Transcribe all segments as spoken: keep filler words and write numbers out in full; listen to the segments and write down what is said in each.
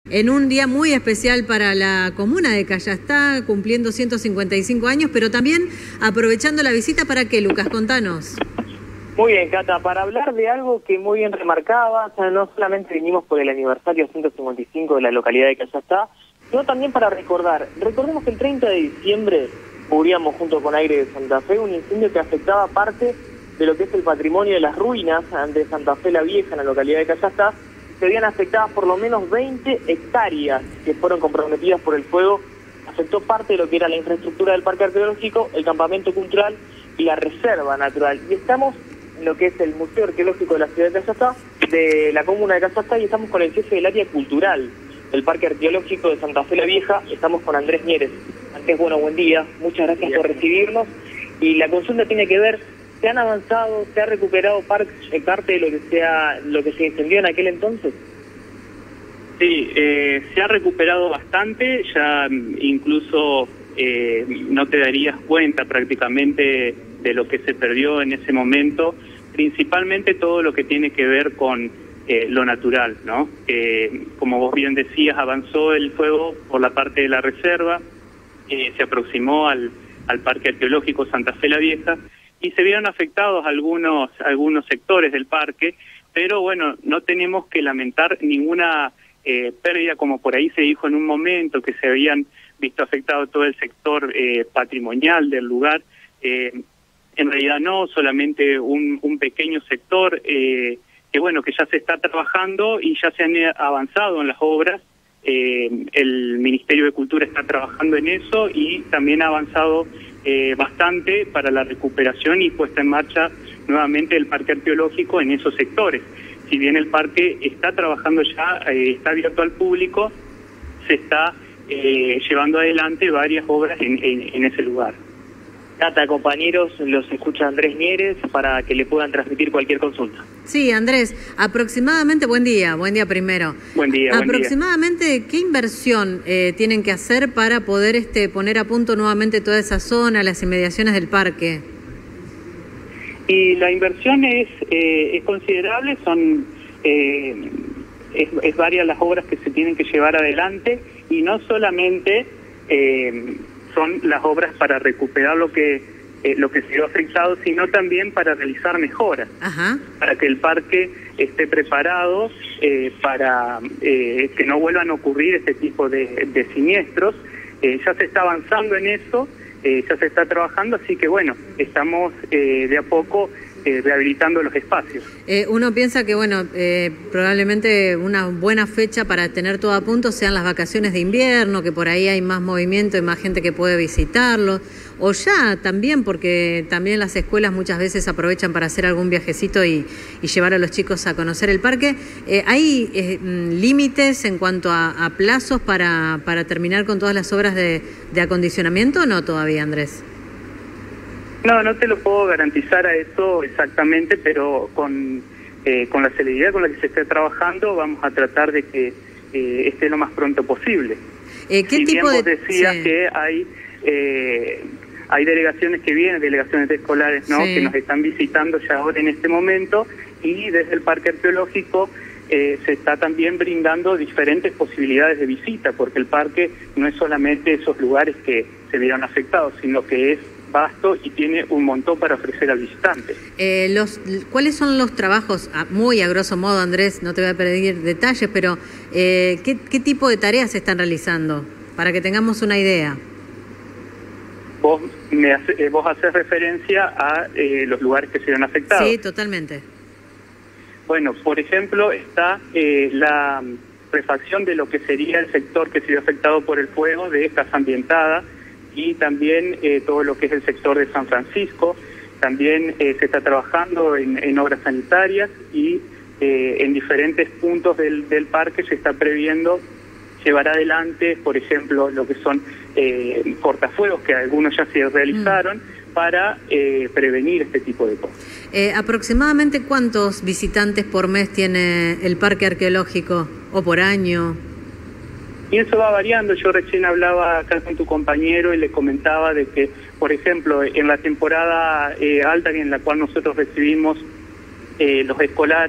En un día muy especial para la comuna de Cayastá, cumpliendo ciento cincuenta y cinco años, pero también aprovechando la visita, ¿para qué, Lucas? Contanos. Muy bien, Cata, para hablar de algo que muy bien remarcaba, o sea, no solamente vinimos por el aniversario ciento cincuenta y cinco de la localidad de Cayastá, sino también para recordar. Recordemos que el treinta de diciembre cubríamos junto con Aire de Santa Fe un incendio que afectaba parte de lo que es el patrimonio de las ruinas de Santa Fe la Vieja, en la localidad de Cayastá. Se habían afectadas por lo menos veinte hectáreas que fueron comprometidas por el fuego. Afectó parte de lo que era la infraestructura del parque arqueológico, el campamento cultural y la reserva natural. Y estamos en lo que es el Museo Arqueológico de la ciudad de Cayastá, de la comuna de Cayastá, y estamos con el jefe del área cultural del Parque Arqueológico de Santa Fe la Vieja. Estamos con Andrés Mieres. Andrés, bueno, buen día. Muchas gracias por recibirnos. Y la consulta tiene que ver, ¿se han avanzado, se ha recuperado parte de lo que, sea, lo que se incendió en aquel entonces? Sí, eh, se ha recuperado bastante, ya incluso eh, no te darías cuenta prácticamente de lo que se perdió en ese momento, principalmente todo lo que tiene que ver con eh, lo natural, ¿no? Eh, como vos bien decías, avanzó el fuego por la parte de la reserva, eh, se aproximó al, al Parque Arqueológico Santa Fe la Vieja, y se vieron afectados algunos algunos sectores del parque, pero bueno, no tenemos que lamentar ninguna eh, pérdida, como por ahí se dijo en un momento, que se habían visto afectado todo el sector eh, patrimonial del lugar. Eh, en realidad no, solamente un, un pequeño sector eh, que bueno, que ya se está trabajando y ya se han avanzado en las obras. Eh, el Ministerio de Cultura está trabajando en eso y también ha avanzado Eh, bastante para la recuperación y puesta en marcha nuevamente del parque arqueológico en esos sectores. Si bien el parque está trabajando ya, eh, está abierto al público, se está eh, llevando adelante varias obras en, en, en ese lugar. Cata, compañeros, los escucha Andrés Mieres para que le puedan transmitir cualquier consulta. Sí, Andrés, aproximadamente, buen día, buen día primero. Buen día, Aproximadamente, buen día. ¿qué inversión eh, tienen que hacer para poder este, poner a punto nuevamente toda esa zona, las inmediaciones del parque? Y la inversión es, eh, es considerable, son eh, es, es varias las obras que se tienen que llevar adelante, y no solamente eh, son las obras para recuperar lo que eh, lo que se vio afectado, sino también para realizar mejoras. Ajá. Para que el parque esté preparado eh, para eh, que no vuelvan a ocurrir este tipo de, de siniestros. Eh, ya se está avanzando en eso, eh, ya se está trabajando, así que bueno, estamos eh, de a poco eh, rehabilitando los espacios. Eh, uno piensa que bueno, eh, probablemente una buena fecha para tener todo a punto sean las vacaciones de invierno, que por ahí hay más movimiento y más gente que puede visitarlo, o ya también, porque también las escuelas muchas veces aprovechan para hacer algún viajecito y, y llevar a los chicos a conocer el parque. Eh, ¿Hay eh, límites en cuanto a, a plazos para, para terminar con todas las obras de, de acondicionamiento o no todavía, Andrés? No, no te lo puedo garantizar a eso exactamente, pero con, eh, con la celeridad con la que se esté trabajando vamos a tratar de que eh, esté lo más pronto posible. Eh, ¿qué si tipo bien de...? vos decías sí. que hay... Eh, Hay delegaciones que vienen, delegaciones de escolares, ¿no? Sí. Que nos están visitando ya ahora en este momento, y desde el parque arqueológico eh, se está también brindando diferentes posibilidades de visita, porque el parque no es solamente esos lugares que se vieron afectados, sino que es vasto y tiene un montón para ofrecer al visitante. Eh, los, ¿Cuáles son los trabajos, muy a grosso modo, Andrés, no te voy a pedir detalles, pero eh, ¿qué, qué tipo de tareas se están realizando? Para que tengamos una idea. Vos, me hace, eh, vos haces referencia a eh, los lugares que se ven afectados. Sí, totalmente. Bueno, por ejemplo, está eh, la refacción de lo que sería el sector que se vio afectado por el fuego de Casa Ambientada, y también eh, todo lo que es el sector de San Francisco. También eh, se está trabajando en, en obras sanitarias, y eh, en diferentes puntos del, del parque se está previendo llevar adelante, por ejemplo, lo que son eh, cortafuegos, que algunos ya se realizaron, mm. para eh, prevenir este tipo de cosas. Eh, ¿Aproximadamente cuántos visitantes por mes tiene el parque arqueológico, o por año? Y eso va variando. Yo recién hablaba acá con tu compañero y le comentaba de que, por ejemplo, en la temporada eh, alta en la cual nosotros recibimos eh, los escolares,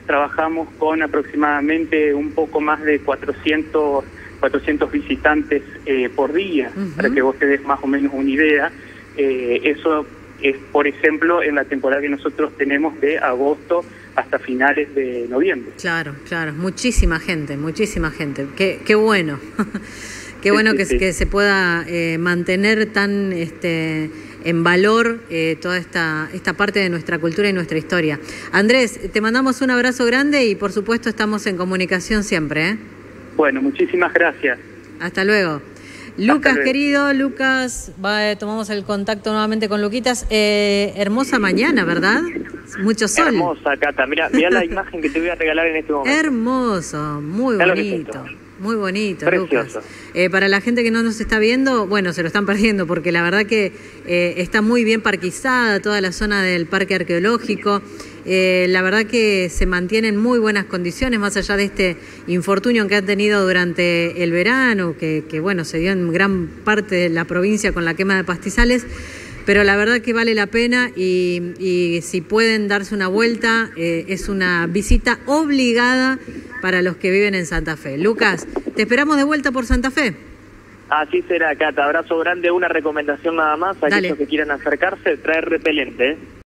trabajamos con aproximadamente un poco más de cuatrocientos, cuatrocientos visitantes eh, por día, uh-huh. para que vos te des más o menos una idea. Eh, eso es, por ejemplo, en la temporada que nosotros tenemos de agosto hasta finales de noviembre. Claro, claro, muchísima gente, muchísima gente. Qué, qué bueno. Qué bueno sí, sí, que, sí. que se pueda eh, mantener tan este, en valor eh, toda esta, esta parte de nuestra cultura y nuestra historia. Andrés, te mandamos un abrazo grande y por supuesto estamos en comunicación siempre. ¿eh? Bueno, muchísimas gracias. Hasta luego. Lucas, querido, Lucas, va, tomamos el contacto nuevamente con Luquitas. Eh, hermosa mañana, ¿verdad? Mucho sol. Hermosa, Cata. Mira, mira la imagen que te voy a regalar en este momento. Hermoso, muy bonito. Muy bonito, Precioso. Lucas. Eh, para la gente que no nos está viendo, bueno, se lo están perdiendo porque la verdad que eh, está muy bien parquizada toda la zona del parque arqueológico. Eh, la verdad que se mantiene en muy buenas condiciones, más allá de este infortunio que han tenido durante el verano, que, que bueno, se dio en gran parte de la provincia con la quema de pastizales. Pero la verdad que vale la pena y, y si pueden darse una vuelta, eh, es una visita obligada para los que viven en Santa Fe. Lucas, te esperamos de vuelta por Santa Fe. Así será, Cata. Abrazo grande. Una recomendación nada más a aquellos que quieran acercarse, traer repelente, ¿eh?